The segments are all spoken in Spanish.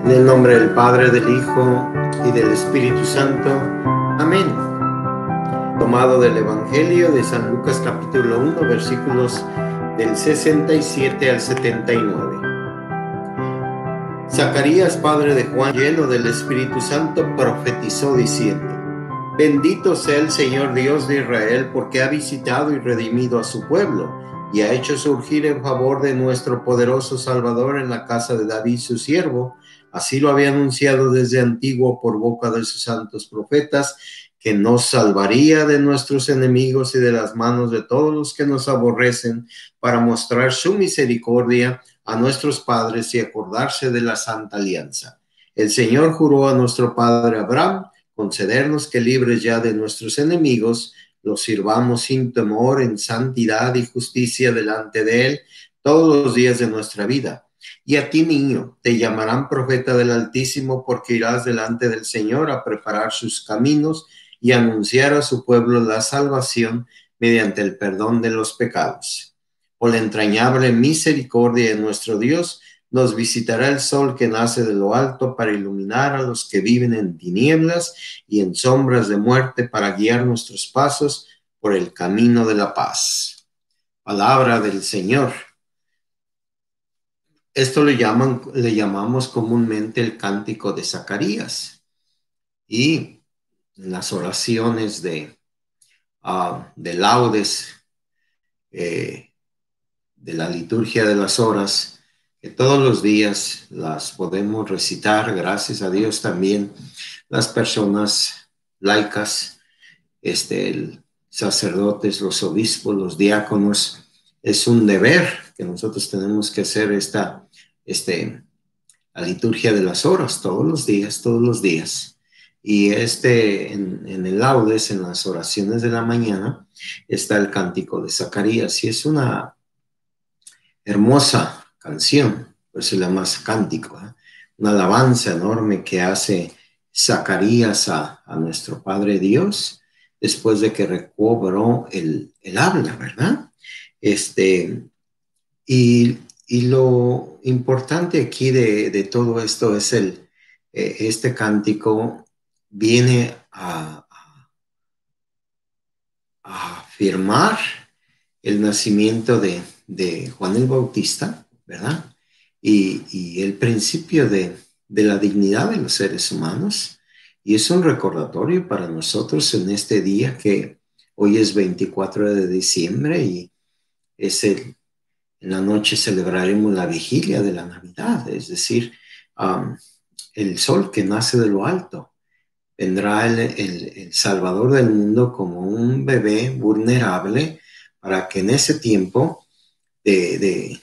En el nombre del Padre, del Hijo y del Espíritu Santo. Amén. Tomado del Evangelio de San Lucas capítulo 1, versículos del 67 al 79. Zacarías, padre de Juan, lleno del Espíritu Santo, profetizó diciendo: Bendito sea el Señor Dios de Israel, porque ha visitado y redimido a su pueblo, y ha hecho surgir en favor de nuestro poderoso Salvador en la casa de David su siervo. Así lo había anunciado desde antiguo por boca de sus santos profetas, que nos salvaría de nuestros enemigos y de las manos de todos los que nos aborrecen, para mostrar su misericordia a nuestros padres y acordarse de la santa alianza. El Señor juró a nuestro padre Abraham concedernos que, libres ya de nuestros enemigos, los sirvamos sin temor, en santidad y justicia delante de Él todos los días de nuestra vida. Y a ti, niño, te llamarán profeta del Altísimo, porque irás delante del Señor a preparar sus caminos y anunciar a su pueblo la salvación mediante el perdón de los pecados. Por la entrañable misericordia de nuestro Dios, nos visitará el sol que nace de lo alto para iluminar a los que viven en tinieblas y en sombras de muerte, para guiar nuestros pasos por el camino de la paz. Palabra del Señor. Esto le llamamos comúnmente el cántico de Zacarías. Y en las oraciones de laudes de la liturgia de las horas, que todos los días las podemos recitar, gracias a Dios, también las personas laicas, sacerdotes, los obispos, los diáconos. Es un deber que nosotros tenemos que hacer la liturgia de las horas todos los días. Y en el laudes, en las oraciones de la mañana, está el cántico de Zacarías, y es una hermosa canción, por eso se llama cántico, una alabanza enorme que hace Zacarías a nuestro Padre Dios, después de que recobró el habla, ¿verdad? Y lo importante aquí de todo esto es este cántico viene a afirmar el nacimiento de Juan el Bautista, ¿verdad? Y el principio de la dignidad de los seres humanos. Y es un recordatorio para nosotros en este día, que hoy es 24 de diciembre y en la noche celebraremos la vigilia de la Navidad, es decir, el sol que nace de lo alto. Vendrá el Salvador del mundo como un bebé vulnerable, para que en ese tiempo de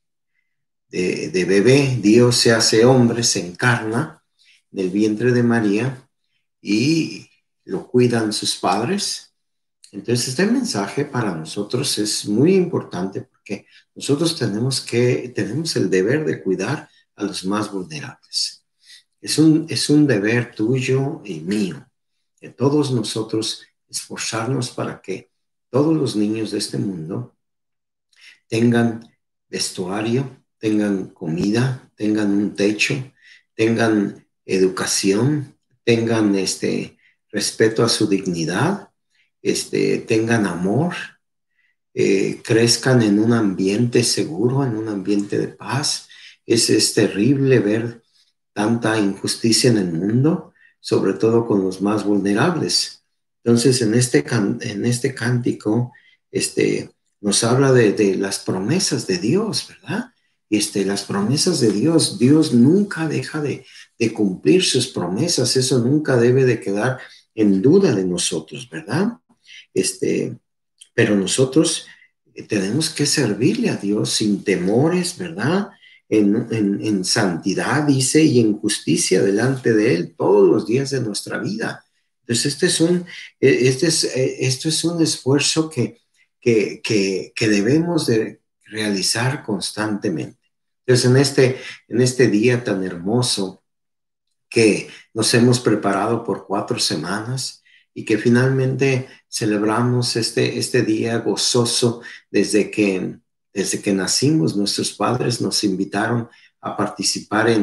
bebé, Dios se hace hombre, se encarna en el vientre de María y lo cuidan sus padres. Entonces, este mensaje para nosotros es muy importante, porque nosotros tenemos el deber de cuidar a los más vulnerables. Es un deber tuyo y mío, de todos nosotros, esforzarnos para que todos los niños de este mundo tengan vestuario, tengan comida, tengan un techo, tengan educación, tengan respeto a su dignidad, tengan amor, crezcan en un ambiente seguro, en un ambiente de paz. Es terrible ver tanta injusticia en el mundo, sobre todo con los más vulnerables. Entonces, en este cántico, nos habla de las promesas de Dios, ¿verdad? Las promesas de Dios, Dios nunca deja de cumplir sus promesas. Eso nunca debe de quedar en duda de nosotros, ¿verdad? Pero nosotros tenemos que servirle a Dios sin temores, ¿verdad? En santidad, dice, y en justicia delante de Él todos los días de nuestra vida. Entonces, esto es un esfuerzo que debemos de realizar constantemente. Entonces, en este día tan hermoso, que nos hemos preparado por 4 semanas y que finalmente celebramos este día gozoso, desde que nacimos. Nuestros padres nos invitaron a participar en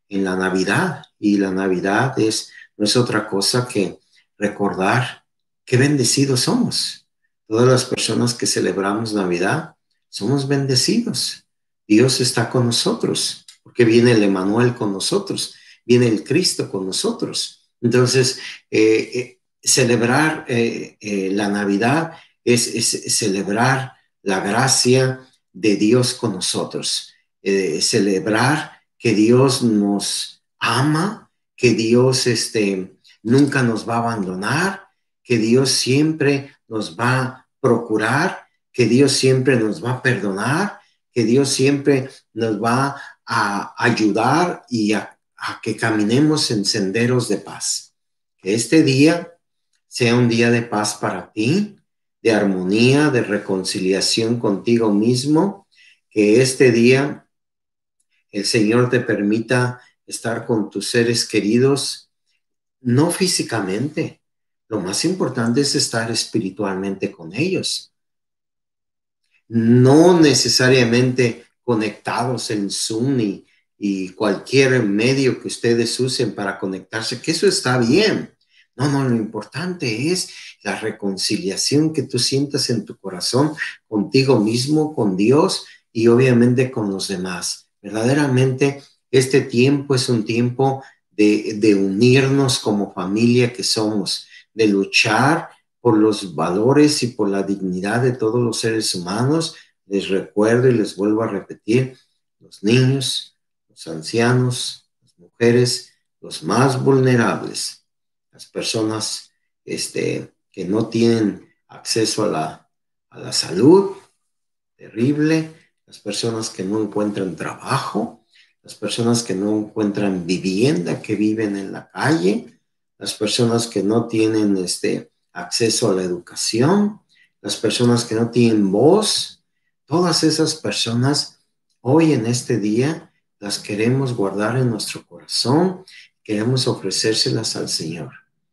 en la Navidad. Y la Navidad no es otra cosa que recordar qué bendecidos somos. Todas las personas que celebramos Navidad somos bendecidos. Dios está con nosotros, porque viene el Emmanuel con nosotros, viene el Cristo con nosotros. Entonces, celebrar la Navidad es celebrar la gracia de Dios con nosotros, celebrar que Dios nos ama, que Dios nunca nos va a abandonar, que Dios siempre nos va a procurar, que Dios siempre nos va a perdonar, que Dios siempre nos va a ayudar y a que caminemos en senderos de paz. Que este día sea un día de paz para ti, de armonía, de reconciliación contigo mismo, que este día el Señor te permita estar con tus seres queridos, no físicamente. Lo más importante es estar espiritualmente con ellos. No necesariamente conectados en Zoom y cualquier medio que ustedes usen para conectarse, que eso está bien. No, lo importante es la reconciliación que tú sientas en tu corazón contigo mismo, con Dios y obviamente con los demás. Verdaderamente, este tiempo es un tiempo de unirnos como familia que somos, de luchar por los valores y por la dignidad de todos los seres humanos. Les recuerdo y les vuelvo a repetir, los niños, los ancianos, las mujeres, los más vulnerables, las personas que no tienen acceso a la salud, terrible, las personas que no encuentran trabajo, las personas que no encuentran vivienda, que viven en la calle, las personas que no tienen acceso a la educación, las personas que no tienen voz, todas esas personas hoy en este día las queremos guardar en nuestro corazón, queremos ofrecérselas al Señor.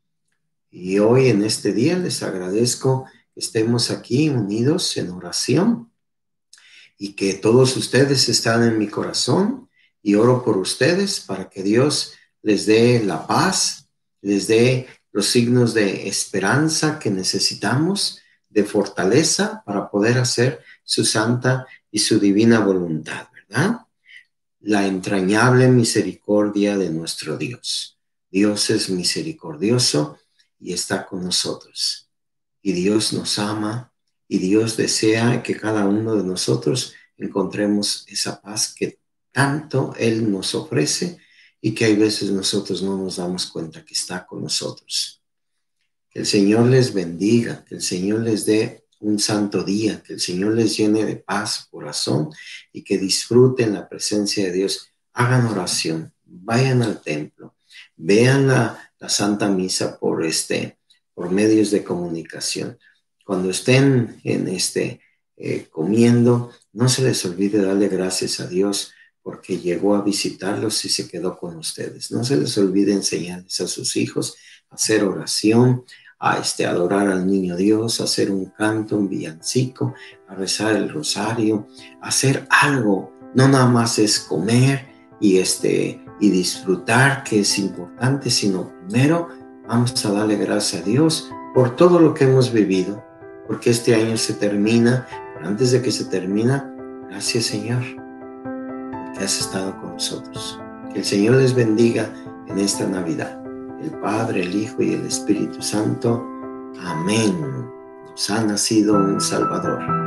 Y hoy en este día les agradezco que estemos aquí unidos en oración y que todos ustedes están en mi corazón y oro por ustedes para que Dios les dé la paz, les dé los signos de esperanza que necesitamos, de fortaleza para poder hacer su santa y su divina voluntad, ¿verdad? La entrañable misericordia de nuestro Dios. Dios es misericordioso y está con nosotros. Y Dios nos ama y Dios desea que cada uno de nosotros encontremos esa paz que tanto Él nos ofrece y que hay veces nosotros no nos damos cuenta que está con nosotros. Que el Señor les bendiga, que el Señor les dé un santo día, que el Señor les llene de paz, corazón y que disfruten la presencia de Dios. Hagan oración, vayan al templo, vean la Santa Misa por medios de comunicación. Cuando estén comiendo, no se les olvide darle gracias a Dios porque llegó a visitarlos y se quedó con ustedes. No se les olvide enseñarles a sus hijos a hacer oración, a adorar al niño Dios, a hacer un canto, un villancico, a rezar el rosario, a hacer algo. No nada más es comer y disfrutar, que es importante, sino primero vamos a darle gracias a Dios por todo lo que hemos vivido, porque este año se termina, pero antes de que se termina, gracias Señor, porque has estado con nosotros. Que el Señor les bendiga en esta Navidad. El Padre, el Hijo y el Espíritu Santo. Amén. Nos ha nacido un Salvador.